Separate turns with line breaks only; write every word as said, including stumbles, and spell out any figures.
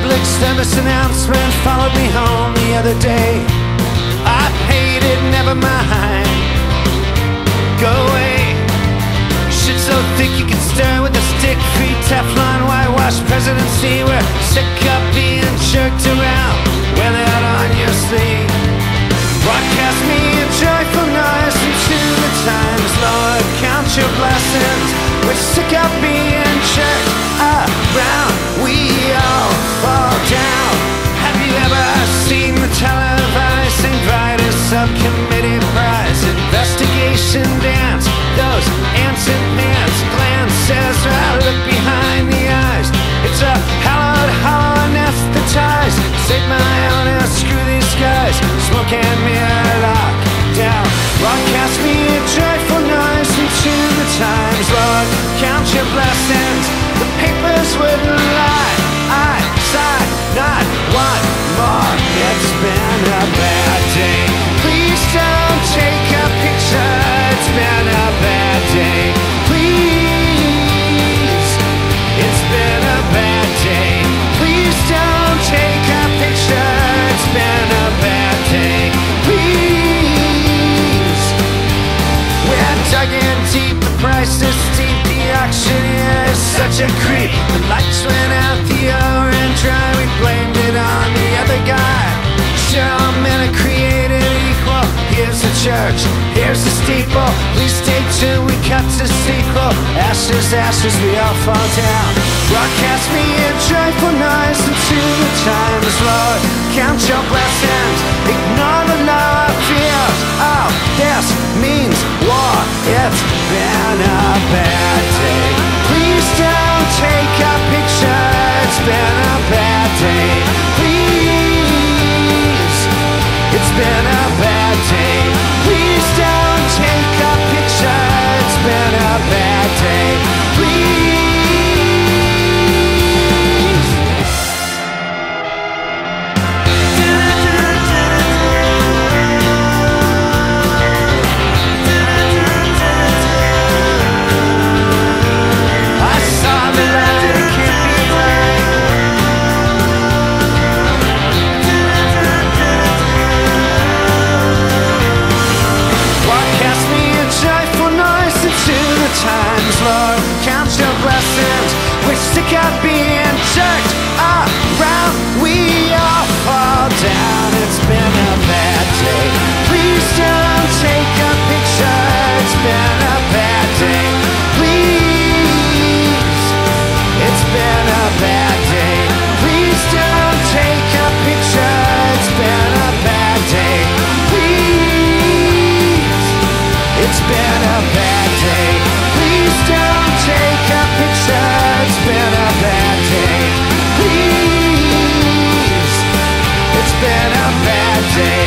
public service announcement followed me home the other day. I paid it, never mind. Go away. Shit so thick you can stir with a stick. Free Teflon, whitewash presidency. We're sick of being jerked around. Wear that on your sleeve. Broadcast me a joyful noise into the times. Lord, count your blessings. We're sick of being jerked around. We all fall down. Have you ever seen the televised Saint Vitus subcommittee prize investigation dance? Those ants and pants glances right look behind the eyes. It's a hallowed, hollow anesthetized. Save my honor, screw these guys. Smoke and mirror lock down. Broadcast me a joyful noise into the times. Lord, count your blessings. The papers wouldn't lie. I sighed not one more. It's been a bad day. Please don't take a picture. It's been a bad day. Please. It's been a bad day. Please don't take a picture. It's been a bad day. Please. We're dug in deep. The price is steep. The auctioneer is such a creep. The lights went out, the orange dry. We blamed it on the other guy. Sure, all men are created equal. Here's the church, here's the steeple. Please stay tuned, we cut to sequel. Ashes, ashes, we all fall down. Broadcast me a joyful noise into the times. Lord, count your blessings. Ignore the lower fears. Oh, this means war. It's been a bad day. Please don't take a picture. It's been a bad day. Please. It's been a bad day. Please don't take a picture. It's been a bad day. Please. I saw the light, it can't be right. Broadcast me a joyful noise into the times. Lord, count your blessings. We're sick of being jerked around. We all fall down. It's been a bad day. Please don't take a picture. It's been a bad day. Please. It's been a bad day. Please don't take a picture. It's been a bad day. Please. It's been a bad day. Please don't take a picture. It's been a bad day. Please. It's been a bad day.